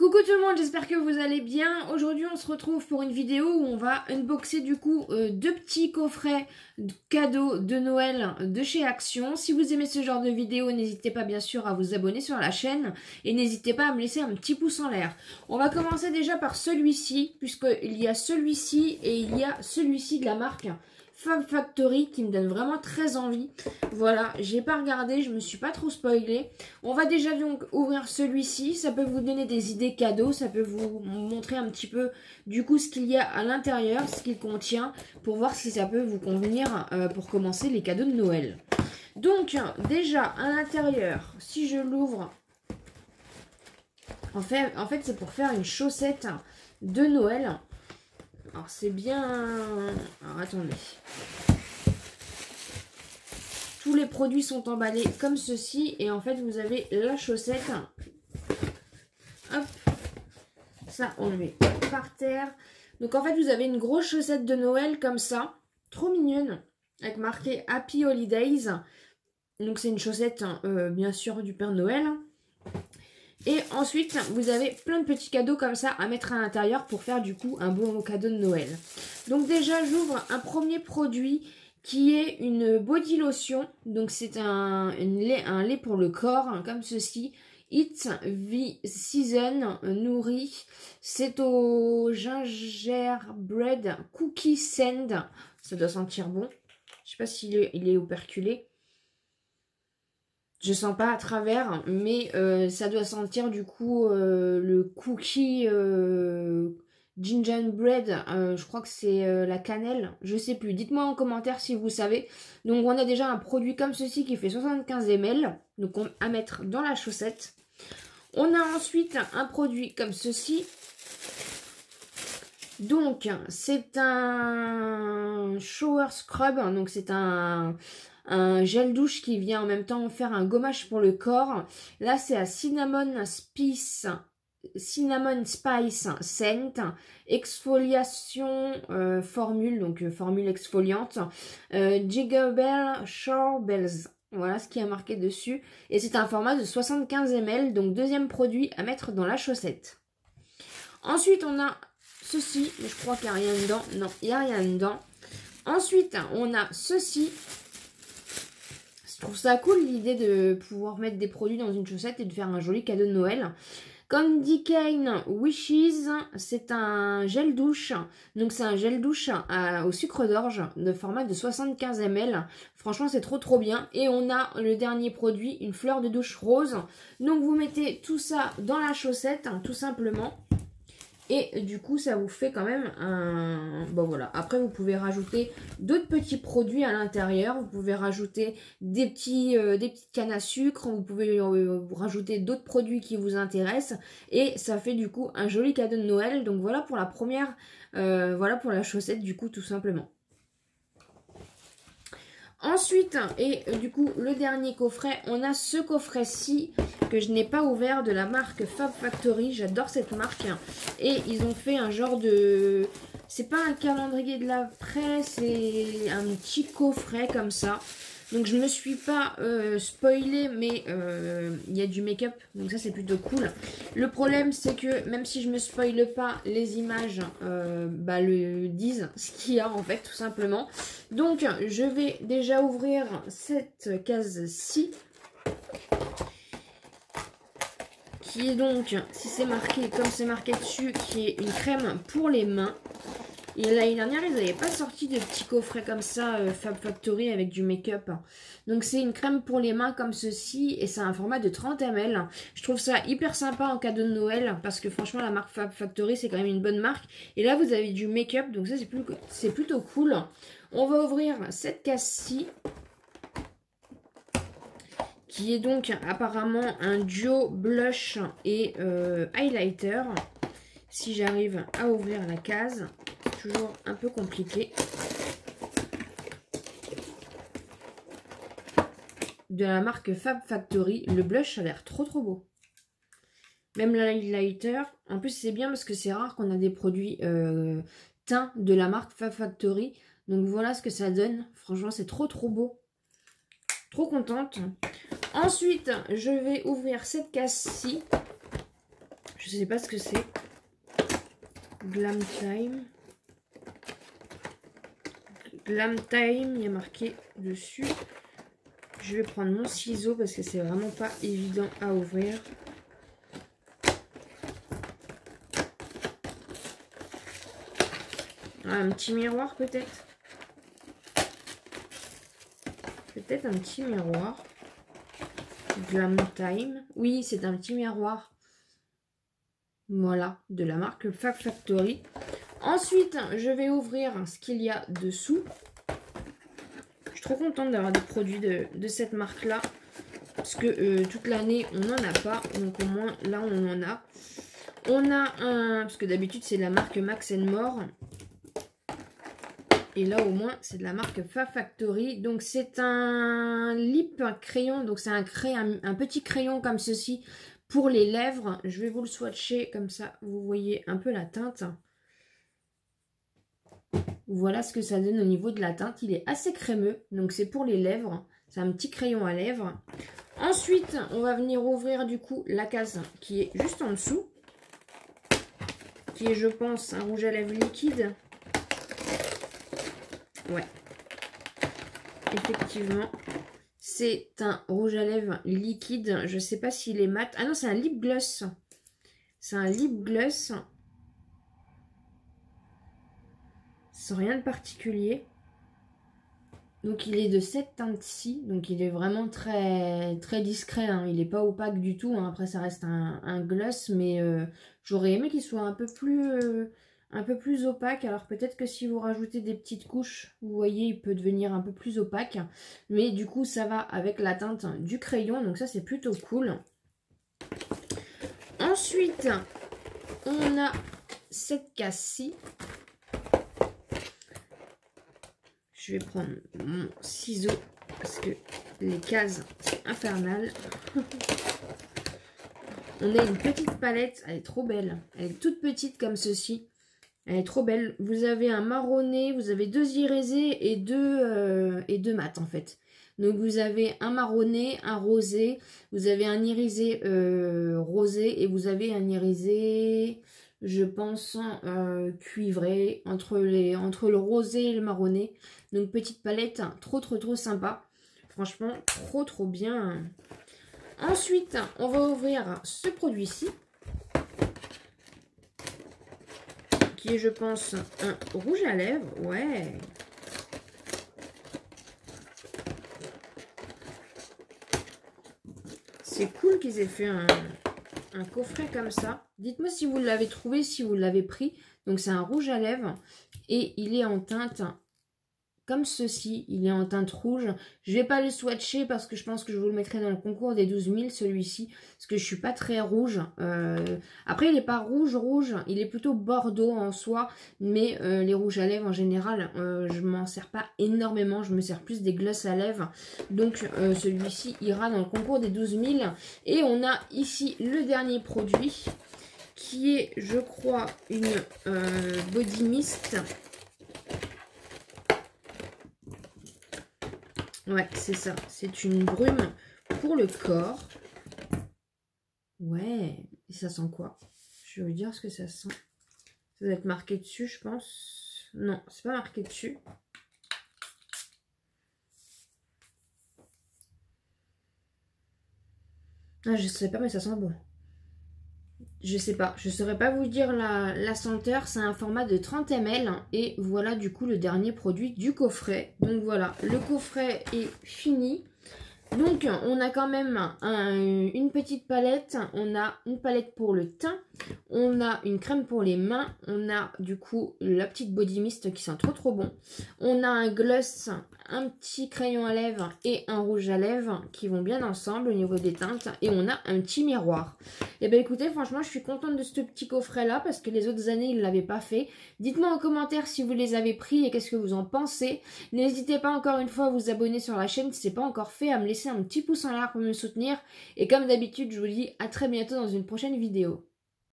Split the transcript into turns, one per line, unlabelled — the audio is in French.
Coucou tout le monde, j'espère que vous allez bien. Aujourd'hui on se retrouve pour une vidéo où on va unboxer du coup deux petits coffrets cadeaux de Noël de chez Action. Si vous aimez ce genre de vidéo, n'hésitez pas bien sûr à vous abonner sur la chaîne et n'hésitez pas à me laisser un petit pouce en l'air. On va commencer déjà par celui-ci, puisqu'il y a celui-ci et il y a celui-ci de la marque Fab Factory qui me donne vraiment très envie. Voilà, j'ai pas regardé, je me suis pas trop spoilée. On va déjà donc ouvrir celui-ci, ça peut vous donner des idées cadeaux, ça peut vous montrer un petit peu du coup ce qu'il y a à l'intérieur, ce qu'il contient, pour voir si ça peut vous convenir pour commencer les cadeaux de Noël. Donc déjà à l'intérieur, si je l'ouvre, en fait c'est pour faire une chaussette de Noël. Alors c'est bien... Alors attendez. Tous les produits sont emballés comme ceci. Et en fait vous avez la chaussette. Hop. Ça on le met par terre. Donc en fait vous avez une grosse chaussette de Noël comme ça. Trop mignonne. Avec marqué Happy Holidays. Donc c'est une chaussette bien sûr du Père Noël. Et ensuite, vous avez plein de petits cadeaux comme ça à mettre à l'intérieur pour faire du coup un bon cadeau de Noël. Donc déjà, j'ouvre un premier produit qui est une body lotion. Donc c'est un lait pour le corps, hein, comme ceci. It's the Season nourri. C'est au gingerbread cookie sand. Ça doit sentir bon. Je sais pas s'il est operculé. Je sens pas à travers, mais ça doit sentir du coup le cookie gingerbread. Je crois que c'est la cannelle. Je sais plus. Dites-moi en commentaire si vous savez. Donc on a déjà un produit comme ceci qui fait 75 ml. Donc à mettre dans la chaussette. On a ensuite un produit comme ceci. Donc c'est un shower scrub. Donc c'est un gel douche qui vient en même temps faire un gommage pour le corps. Là, c'est à Cinnamon Spice Scent, exfoliation formule, donc formule exfoliante, Jiggle Bell Shore Bells. Voilà ce qui est marqué dessus. Et c'est un format de 75 ml, donc deuxième produit à mettre dans la chaussette. Ensuite, on a ceci, mais je crois qu'il n'y a rien dedans. Non, il n'y a rien dedans. Ensuite, on a ceci. Je trouve ça cool l'idée de pouvoir mettre des produits dans une chaussette et de faire un joli cadeau de Noël. Candy Cane Wishes, c'est un gel douche. Donc c'est un gel douche au sucre d'orge de format de 75 ml. Franchement c'est trop bien. Et on a le dernier produit, une fleur de douche rose. Donc vous mettez tout ça dans la chaussette, hein, tout simplement. Et du coup, ça vous fait quand même un... Bon, voilà. Après, vous pouvez rajouter d'autres petits produits à l'intérieur. Vous pouvez rajouter des petites cannes à sucre. Vous pouvez rajouter d'autres produits qui vous intéressent. Et ça fait du coup un joli cadeau de Noël. Donc voilà pour la première... voilà pour la chaussette du coup, tout simplement. Ensuite, et du coup, le dernier coffret, on a ce coffret-ci que je n'ai pas ouvert de la marque Fab Factory. J'adore cette marque. Et ils ont fait un genre de... C'est pas un calendrier de l'après, c'est un petit coffret comme ça. Donc je me suis pas spoilée, mais il y a du make-up, donc ça c'est plutôt cool. Le problème c'est que même si je me spoile pas, les images le disent ce qu'il y a en fait tout simplement. Donc je vais déjà ouvrir cette case-ci. Qui est donc, si c'est marqué comme c'est marqué dessus, qui est une crème pour les mains. Et l'année dernière, ils n'avaient pas sorti de petits coffrets comme ça, Fab Factory avec du make-up. Donc c'est une crème pour les mains comme ceci et c'est un format de 30 ml. Je trouve ça hyper sympa en cadeau de Noël parce que franchement la marque Fab Factory c'est quand même une bonne marque. Et là vous avez du make-up donc ça c'est plutôt cool. On va ouvrir cette case-ci. Qui est donc apparemment un duo blush et highlighter. Si j'arrive à ouvrir la case, c'est toujours un peu compliqué. De la marque Fab Factory, le blush a l'air trop beau. Même l'highlighter, en plus c'est bien parce que c'est rare qu'on a des produits teints de la marque Fab Factory. Donc voilà ce que ça donne, franchement c'est trop beau. Trop contente. Ensuite, je vais ouvrir cette case-ci. Je sais pas ce que c'est. Glam Time. Glam Time, il y a marqué dessus. Je vais prendre mon ciseau parce que c'est vraiment pas évident à ouvrir. Ah, un petit miroir peut-être. Peut-être un petit miroir. Glam Time. Oui, c'est un petit miroir. Voilà, de la marque Fab Factory. Ensuite, je vais ouvrir ce qu'il y a dessous. Je suis trop contente d'avoir des produits de cette marque-là. Parce que toute l'année, on n'en a pas. Donc au moins, là, on en a. On a un... Parce que d'habitude, c'est de la marque Max & More. Et là, au moins, c'est de la marque Fab Factory. Donc, c'est un lip crayon. Donc, c'est un petit crayon comme ceci pour les lèvres. Je vais vous le swatcher comme ça. Vous voyez un peu la teinte. Voilà ce que ça donne au niveau de la teinte. Il est assez crémeux. Donc, c'est pour les lèvres. C'est un petit crayon à lèvres. Ensuite, on va venir ouvrir du coup la case qui est juste en dessous. Qui est, je pense, un rouge à lèvres liquide. Ouais, effectivement, c'est un rouge à lèvres liquide. Je sais pas s'il est mat. Ah non, c'est un lip gloss. C'est un lip gloss. Sans rien de particulier. Donc il est de cette teinte-ci. Donc il est vraiment très, très discret. Hein. Il n'est pas opaque du tout. Hein. Après, ça reste un gloss. Mais j'aurais aimé qu'il soit un peu plus opaque. Alors peut-être que si vous rajoutez des petites couches, vous voyez, il peut devenir un peu plus opaque. Mais du coup, ça va avec la teinte du crayon. Donc ça, c'est plutôt cool. Ensuite, on a cette case-ci. Je vais prendre mon ciseau parce que les cases, c'est infernal. On a une petite palette. Elle est trop belle. Elle est toute petite comme ceci. Elle est trop belle. Vous avez un marronné, vous avez 2 irisés et deux mat en fait. Donc vous avez un marronné, un rosé, vous avez un irisé rosé et vous avez un irisé, je pense, cuivré entre le rosé et le marronné. Donc petite palette, trop sympa. Franchement, trop bien. Ensuite, on va ouvrir ce produit-ci. Qui est, je pense, un rouge à lèvres. Ouais. C'est cool qu'ils aient fait un coffret comme ça. Dites-moi si vous l'avez trouvé, si vous l'avez pris. Donc, c'est un rouge à lèvres. Et il est en teinte comme ceci. Il est en teinte rouge. Je vais pas le swatcher parce que je pense que je vous le mettrai dans le concours des 12 000, celui-ci. Parce que je suis pas très rouge. Après, il n'est pas rouge. Il est plutôt bordeaux en soi. Mais les rouges à lèvres, en général, je m'en sers pas énormément. Je me sers plus des glosses à lèvres. Donc, celui-ci ira dans le concours des 12 000. Et on a ici le dernier produit qui est, je crois, une body mist. Ouais, c'est ça. C'est une brume pour le corps. Ouais. Et ça sent quoi? Je vais vous dire ce que ça sent. Ça doit être marqué dessus, je pense. Non, c'est pas marqué dessus. Ah, je sais pas, mais ça sent bon. Je sais pas. Je saurais pas vous dire la senteur. C'est un format de 30 ml. Et voilà du coup le dernier produit du coffret. Donc voilà, le coffret est fini. Donc, on a quand même une petite palette. On a une palette pour le teint. On a une crème pour les mains. On a du coup la petite body mist qui sent trop bon. On a un gloss, un petit crayon à lèvres et un rouge à lèvres qui vont bien ensemble au niveau des teintes. Et on a un petit miroir. Et bien écoutez, franchement, je suis contente de ce petit coffret là parce que les autres années, ils ne l'avaient pas fait. Dites-moi en commentaire si vous les avez pris et qu'est-ce que vous en pensez. N'hésitez pas encore une fois à vous abonner sur la chaîne si ce n'est pas encore fait, à me laisser un petit pouce en l'air pour me soutenir. Et comme d'habitude, je vous dis à très bientôt dans une prochaine vidéo.